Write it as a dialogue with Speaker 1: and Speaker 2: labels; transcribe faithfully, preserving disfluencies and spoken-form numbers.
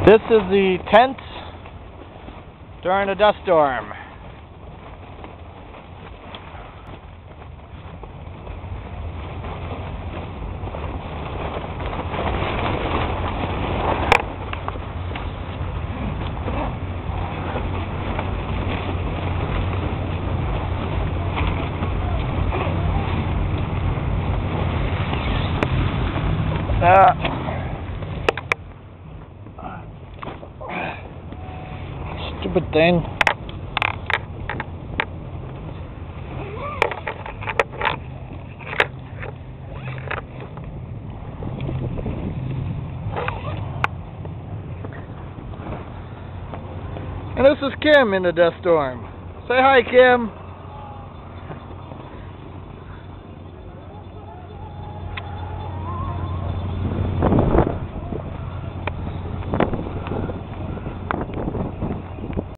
Speaker 1: This is the tent during a dust storm. Uh, Stupid thing. And this is Kim in the dust storm. Say hi, Kim.